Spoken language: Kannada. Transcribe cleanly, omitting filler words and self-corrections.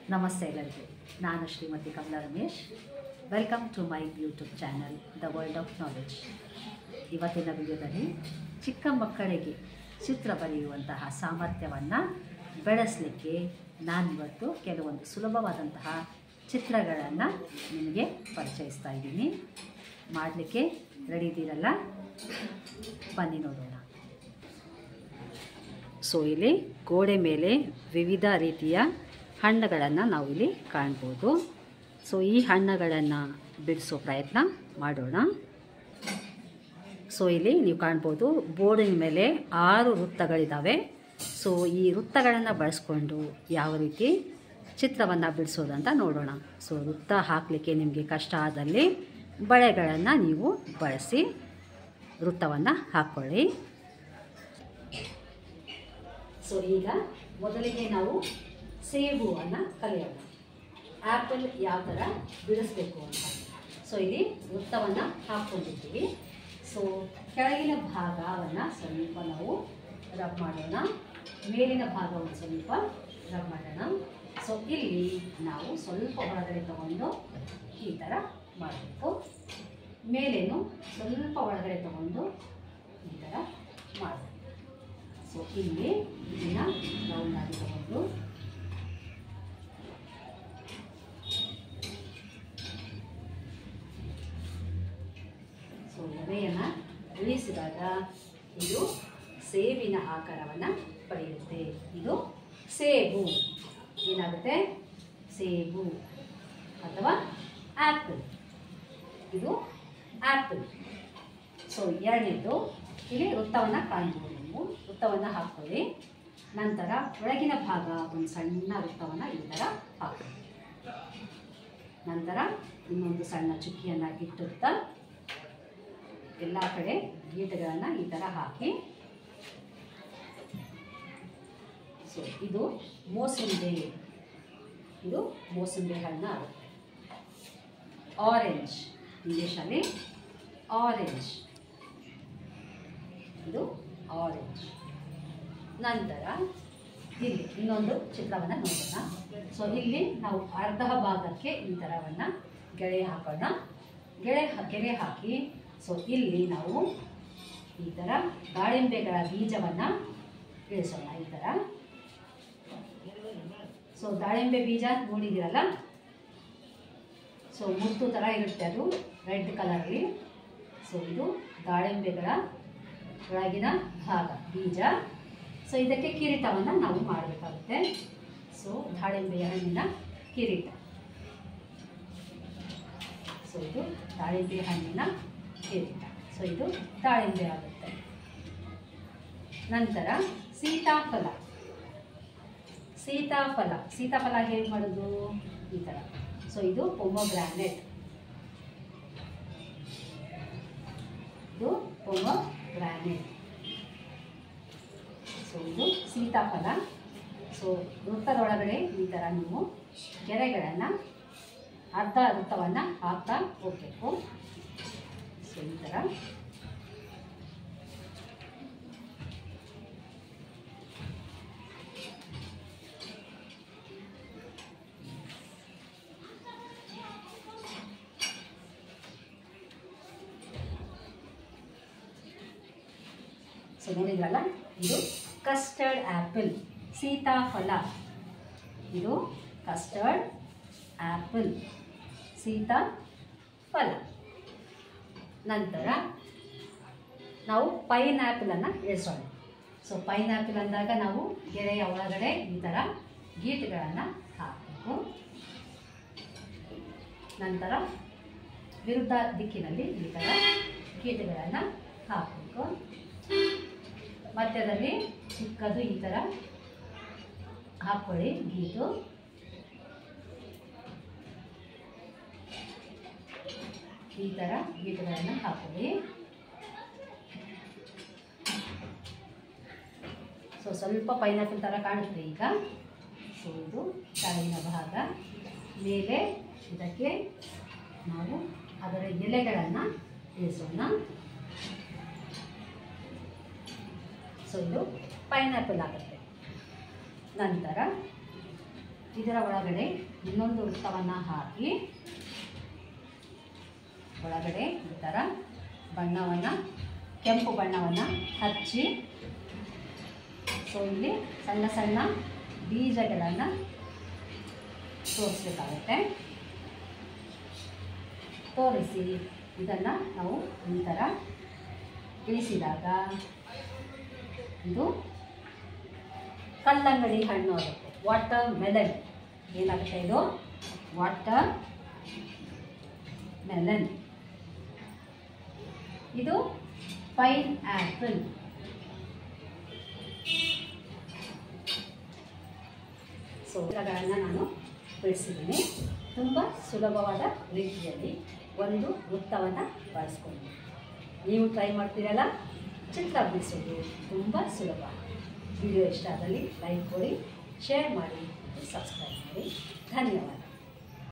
ನಮಸ್ತೆ ಎಲ್ಲರಿಗೂ. ನಾನು Shrimati Kamala Ramesh. Welcome to my YouTube channel the world of knowledge. ಇವತ್ತಿನ ವಿಡಿಯೋದಲ್ಲಿ ಚಿಕ್ಕ ಮಕ್ಕಳಿಗೆ ಚಿತ್ರ ಬರೆಯುವಂತಹ ಸಾಮರ್ಥ್ಯವನ್ನು ಬೆಳೆಸಲಿಕ್ಕೆ ನಾನಿವತ್ತು ಕೆಲವೊಂದು ಸುಲಭವಾದಂತಹ ಚಿತ್ರಗಳನ್ನು ನಿಮಗೆ ಪರಿಚಯಿಸ್ತಾ ಇದ್ದೀನಿ. ಮಾಡಲಿಕ್ಕೆ ರೆಡಿ ಇದ್ದೀರಲ್ಲ? ಬನ್ನಿ ನೋಡೋಣ. ಸೊ ಇಲ್ಲಿ ಗೋಡೆ ಮೇಲೆ ವಿವಿಧ ರೀತಿಯ ಹಣ್ಣುಗಳನ್ನು ನಾವು ಇಲ್ಲಿ ಕಾಣ್ಬೋದು. ಸೊ ಈ ಹಣ್ಣುಗಳನ್ನು ಬಿಡಿಸೋ ಪ್ರಯತ್ನ ಮಾಡೋಣ. ಸೊ ಇಲ್ಲಿ ನೀವು ಕಾಣ್ಬೋದು, ಬೋರ್ಡಿನ ಮೇಲೆ 6 ವೃತ್ತಗಳಿದ್ದಾವೆ. ಸೊ ಈ ವೃತ್ತಗಳನ್ನು ಬಳಸ್ಕೊಂಡು ಯಾವ ರೀತಿ ಚಿತ್ರವನ್ನು ಬಿಡಿಸೋದಂತ ನೋಡೋಣ. ಸೊ ವೃತ್ತ ಹಾಕಲಿಕ್ಕೆ ನಿಮಗೆ ಕಷ್ಟ ಆದಲ್ಲಿ ಬಳೆಗಳನ್ನು ನೀವು ಬಳಸಿ ವೃತ್ತವನ್ನು ಹಾಕ್ಕೊಳ್ಳಿ. ಸೊ ಈಗ ಮೊದಲಿಗೆ ನಾವು ಸೇಬುವನ್ನು ಕಲಿಯೋಣ. ಆ್ಯಪಲ್ ಯಾವ ಥರ ಬಿಡಿಸ್ಬೇಕು ಅಂತ. ಸೊ ಇಲ್ಲಿ ವೃತ್ತವನ್ನು ಹಾಕ್ಕೊಂಡಿರ್ತೀವಿ. ಸೊ ಕೆಳಗಿನ ಭಾಗವನ್ನು ಸ್ವಲ್ಪ ನಾವು ರಬ್ ಮಾಡೋಣ, ಮೇಲಿನ ಭಾಗವನ್ನು ಸ್ವಲ್ಪ ರಬ್ ಮಾಡೋಣ. ಸೊ ಇಲ್ಲಿ ನಾವು ಸ್ವಲ್ಪ ಒಳಗಡೆ ತಗೊಂಡು ಈ ಥರ ಮಾಡಬೇಕು. ಮೇಲೇನು ಸ್ವಲ್ಪ ಒಳಗಡೆ ತಗೊಂಡು ಈ ಥರ ಮಾಡಬೇಕು. ಸೊ ಇಲ್ಲಿ ಇದನ್ನು ರೌಂಡಾಗಿ ತಗೊಂಡು ಸೊ ಎಲೆಯನ್ನು ಇಳಿಸಿದಾಗ ಇದು ಸೇಬಿನ ಆಕಾರವನ್ನು ಪಡೆಯುತ್ತೆ. ಇದು ಸೇಬು. ಏನಾಗುತ್ತೆ? ಸೇಬು ಅಥವಾ ಆ್ಯಪಲ್. ಇದು ಆ್ಯಪಲ್. ಸೊ ಎರಡನೇದು, ಇಲ್ಲಿ ವೃತ್ತವನ್ನು ಕಾಣ್ಬೋದು. ನೀವು ವೃತ್ತವನ್ನು ಹಾಕ್ಕೊಳ್ಳಿ. ನಂತರ ಒಳಗಿನ ಭಾಗ ಒಂದು ಸಣ್ಣ ವೃತ್ತವನ್ನು ಈ ಥರ ಹಾಕಿ, ನಂತರ ಇನ್ನೊಂದು ಸಣ್ಣ ಚುಕ್ಕಿಯನ್ನು ಇಟ್ಟುತ್ತಾ ಎಲ್ಲ ಕಡೆ ಗೀಟುಗಳನ್ನು ಈ ಥರ ಹಾಕಿ. ಸೊ ಇದು ಮೋಸಂಬಿ. ಇದು ಮೋಸಂಬಿ ಹಣ್ಣು ಆಗುತ್ತೆ. ಆರೆಂಜ್, ಇಂಗ್ಲೀಷಲ್ಲಿ ಆರೆಂಜ್. ಇದು ಆರೆಂಜ್. ನಂತರ ಇಲ್ಲಿ ಇನ್ನೊಂದು ಚಿತ್ರವನ್ನು ನೋಡೋಣ. ಸೊ ಇಲ್ಲಿ ನಾವು ಅರ್ಧ ಭಾಗಕ್ಕೆ ಈ ಥರವನ್ನು ಗೆರೆ ಹಾಕೋಣ. ಗೆರೆ ಹಾಕಿ ಸೊ ಇಲ್ಲಿ ನಾವು ಈ ಥರ ದಾಳಿಂಬೆಗಳ ಬೀಜವನ್ನು ಇಳಿಸೋಣ. ಈ ಥರ. ಸೊ ದಾಳಿಂಬೆ ಬೀಜ ನೋಡಿದ್ದೀರಲ್ಲ? ಸೊ ಮುತ್ತು ಥರ ಇರುತ್ತೆ, ಅದು ರೆಡ್ ಕಲರಲ್ಲಿ. ಸೊ ಇದು ದಾಳಿಂಬೆಗಳ ಒಳಗಿನ ಭಾಗ, ಬೀಜ. ಸೊ ಇದಕ್ಕೆ ಕಿರೀಟವನ್ನು ನಾವು ಮಾಡಬೇಕಾಗುತ್ತೆ. ಸೊ ದಾಳಿಂಬೆಯ ಹಣ್ಣಿನ ಕಿರೀಟ. ಸೊ ಇದು ದಾಳಿಂಬೆ ಹಣ್ಣಿನ ಕಿರೀಟ. ಸೊ ಇದು ದಾಳಿಂಬೆ ಆಗುತ್ತೆ. ನಂತರ ಸೀತಾಫಲ. ಸೀತಾಫಲ ಹೇಗೆ ಮಾಡೋದು? ಈ ಥರ. ಸೊ ಇದು ಪೊಮೊಗ್ರಾನೆಟ್. ಇದು ಪೊಮೊಗ್ರಾನೆಟ್. ಸೊ ಇದು ಸೀತಾಫಲ. ಸೊ ವೃತ್ತದೊಳಗಡೆ ಈ ಥರ ನೀವು ಗೆರೆಗಳನ್ನು ಅರ್ಧ ವೃತ್ತವನ್ನು ಹಾಕ್ತಾ ಹೋಗಬೇಕು. ಸೊ ಈ ಥರ. ಸೊ ನೋಡಿದ್ರಲ್ಲ, ಇದು ಕಸ್ಟರ್ಡ್ ಆ್ಯಪಲ್. ಸೀತಾಫಲ. ಇದು ಕಸ್ಟರ್ಡ್ ಆ್ಯಪಲ್, ಸೀತಾಫಲ. ನಂತರ ನಾವು ಪೈನಾಪಲನ್ನು ಇಳಿಸೋಣ. ಸೊ ಪೈನಾಪಲ್ ಅಂದಾಗ ನಾವು ಗೆರೆಯ ಒಳಗಡೆ ಈ ಥರ ಗೀಟುಗಳನ್ನು ಹಾಕಬೇಕು. ನಂತರ ವಿರುದ್ಧ ದಿಕ್ಕಿನಲ್ಲಿ ಈ ಥರ ಗೀಟುಗಳನ್ನು ಹಾಕಬೇಕು. ಮಧ್ಯದಲ್ಲಿ ಚಿಕ್ಕದು ಈ ಥರ ಹಾಕ್ಕೊಳ್ಳಿ ಗೀಟು. ಈ ಥರ ಗೀಟುಗಳನ್ನು ಹಾಕೊಳ್ಳಿ. ಸೊ ಸ್ವಲ್ಪ ಪೈನಾಪಲ್ ಥರ ಕಾಣುತ್ತೆ ಈಗ. ಸೊ ಇದು ಕೆಳಗಿನ ಭಾಗ. ಮೇಲೆ ಇದಕ್ಕೆ ನಾವು ಅದರ ಎಲೆಗಳನ್ನು ಇಳಿಸೋಣ. ಸೊ ಇದು ಪೈನಾಪಲ್ ಆಗುತ್ತೆ. ನಂತರ ಇದರ ಒಳಗಡೆ ಇನ್ನೊಂದು ವೃತ್ತವನ್ನು ಹಾಕಿ ಒಳಗಡೆ ಈ ಥರ ಬಣ್ಣವನ್ನು ಕೆಂಪು ಬಣ್ಣವನ್ನು ಹಚ್ಚಿ ಸೊ ಇಲ್ಲಿ ಸಣ್ಣ ಸಣ್ಣ ಬೀಜಗಳನ್ನು ತೋರಿಸಬೇಕಾಗುತ್ತೆ. ತೋರಿಸಿ ಇದನ್ನು ನಾವು ಈ ಥರ ಇಳಿಸಿದಾಗ ಇದು ಕಲ್ಲಂಗಡಿ ಹಣ್ಣು ಆಗುತ್ತೆ. ವಾಟರ್ ಮೆಲನ್ ಏನಾಗುತ್ತೆ? ಇದು ವಾಟರ್ ಮೆಲನ್. ಇದು ಪೈನ್ ಆ್ಯಪಲ್. ಸೊ ಇವುಗಳನ್ನು ನಾನು ಬಿಡಿಸಿದ್ದೀನಿ. ತುಂಬ ಸುಲಭವಾದ ರೀತಿಯಲ್ಲಿ ಒಂದು ವೃತ್ತವನ್ನು ಬಳಸ್ಕೊಂಡು ನೀವು ಟ್ರೈ ಮಾಡ್ತೀರಲ್ಲ, ಚಿತ್ರ ಬಿಡಿಸೋದು ತುಂಬ ಸುಲಭ. ವಿಡಿಯೋ ಇಷ್ಟ ಆದಲ್ಲಿ ಲೈಕ್ ಕೊಡಿ, ಶೇರ್ ಮಾಡಿ, ಸಬ್ಸ್ಕ್ರೈಬ್ ಮಾಡಿ. ಧನ್ಯವಾದ.